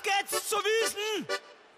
geht's zu Wiesn!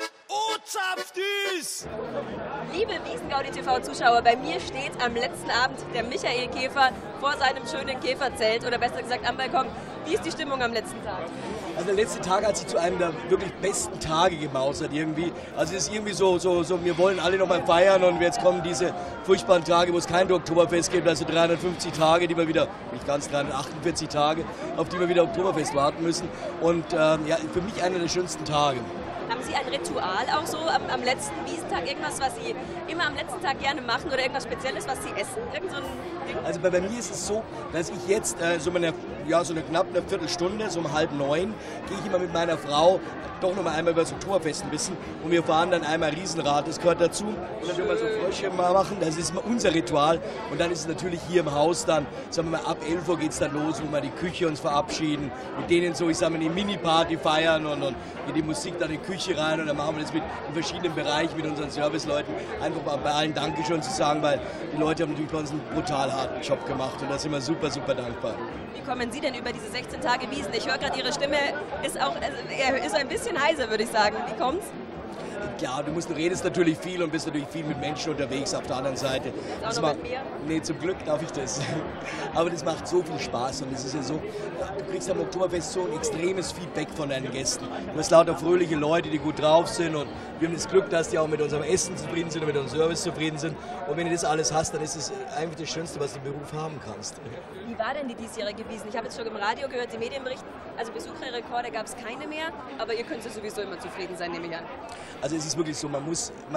Oh, Zapfdüs! Liebe Wiesn-Gaudi-TV-Zuschauer, bei mir steht am letzten Abend der Michael Käfer vor seinem schönen Käferzelt oder besser gesagt am Balkon. Wie ist die Stimmung am letzten Tag? Also der letzte Tag hat sich zu einem der wirklich besten Tage gemausert irgendwie. Also es ist irgendwie so, wir wollen alle noch mal feiern und jetzt kommen diese furchtbaren Tage, wo es kein Oktoberfest gibt, also 350 Tage, die wir wieder, nicht ganz 348 Tage, auf die wir wieder Oktoberfest warten müssen. Und ja, für mich einer der schönsten Tage. Haben Sie ein Ritual auch so am letzten Wiesentag? Irgendwas, was Sie immer am letzten Tag gerne machen oder irgendwas Spezielles, was Sie essen? Irgend so ein Ding? Also bei mir ist es so, dass ich jetzt so eine knapp eine Viertelstunde, so um 8:30, gehe ich immer mit meiner Frau doch noch mal einmal über das Oktoberfest ein bisschen und wir fahren dann einmal Riesenrad, das gehört dazu. Und dann können wir so Frösche mal machen, das ist unser Ritual. Und dann ist es natürlich hier im Haus dann, sagen wir mal, ab 11 Uhr geht es dann los, wo wir die Küche uns verabschieden, mit denen so, ich sage mal, die Mini-Party feiern und die Musik dann in die Küche rein und dann machen wir das in verschiedenen Bereichen mit unseren Serviceleuten. Einfach mal bei allen Dankeschön zu sagen, weil die Leute haben natürlich bei uns einen brutal harten Job gemacht und da sind wir super, super dankbar. Wie kommen Sie denn über diese 16 Tage Wiesn? Ich höre gerade, Ihre Stimme ist auch, ist ein bisschen heiser, würde ich sagen. Wie kommt's? Klar, du redest natürlich viel und bist natürlich viel mit Menschen unterwegs auf der anderen Seite. Auch noch mit mir? Nee, zum Glück darf ich das. Aber das macht so viel Spaß und es ist ja so, du kriegst am Oktoberfest so ein extremes Feedback von deinen Gästen. Du hast lauter fröhliche Leute, die gut drauf sind und wir haben das Glück, dass die auch mit unserem Essen zufrieden sind und mit unserem Service zufrieden sind. Und wenn du das alles hast, dann ist es eigentlich das Schönste, was du im Beruf haben kannst. Wie war denn die diesjährige Wiesn? Ich habe jetzt schon im Radio gehört, die Medien berichten, also Besucherrekorde gab es keine mehr, aber ihr könnt ja sowieso immer zufrieden sein, nehme ich an. Also es ist wirklich so, man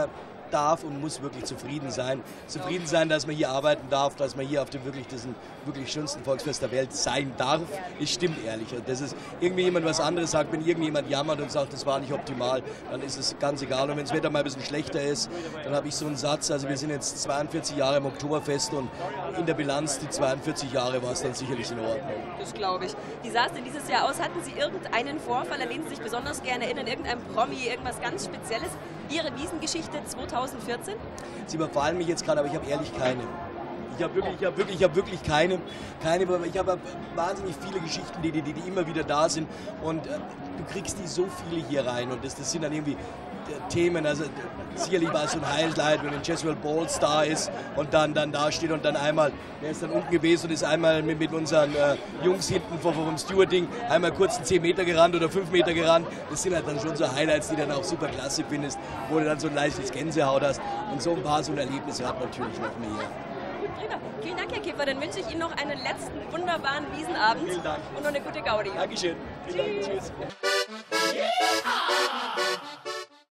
darf und muss wirklich zufrieden sein. Zufrieden sein, dass man hier arbeiten darf, dass man hier auf dem diesem wirklich schönsten Volksfest der Welt sein darf. Es stimmt ehrlich. Das ist irgendwie jemand was anderes sagt, wenn irgendjemand jammert und sagt, das war nicht optimal, dann ist es ganz egal. Und wenn das Wetter mal ein bisschen schlechter ist, dann habe ich so einen Satz, also wir sind jetzt 42 Jahre im Oktoberfest und in der Bilanz, die 42 Jahre war es dann sicherlich in Ordnung. Das glaube ich. Wie sah es denn dieses Jahr aus? Hatten Sie irgendeinen Vorfall, an den Sie sich besonders gerne erinnern, irgendein Promi, irgendwas ganz Spezielles? Ihre Wiesengeschichte 2014? Sie überfallen mich jetzt gerade, aber ich habe ehrlich keine. Ich habe wirklich keine. Ich habe wahnsinnig viele Geschichten, die immer wieder da sind. Und du kriegst die so viele hier rein. Und das sind dann irgendwie Themen. Also sicherlich war es so ein Highlight, wenn ein Jezreel Balls da ist und dann da steht und dann einmal, der ist dann unten gewesen und ist einmal mit unseren Jungs hinten vom Stewarding einmal kurz 10 Meter gerannt oder 5 Meter gerannt. Das sind halt dann schon so Highlights, die dann auch super klasse findest, wo du dann so ein leichtes Gänsehaut hast. Und so ein paar so ein Erlebnisse hat natürlich noch mehr. Prima. Vielen Dank, Herr Käfer. Dann wünsche ich Ihnen noch einen letzten wunderbaren Wiesenabend. Vielen Dank. Und noch eine gute Gaudi. Dankeschön. Vielen Dank. Tschüss.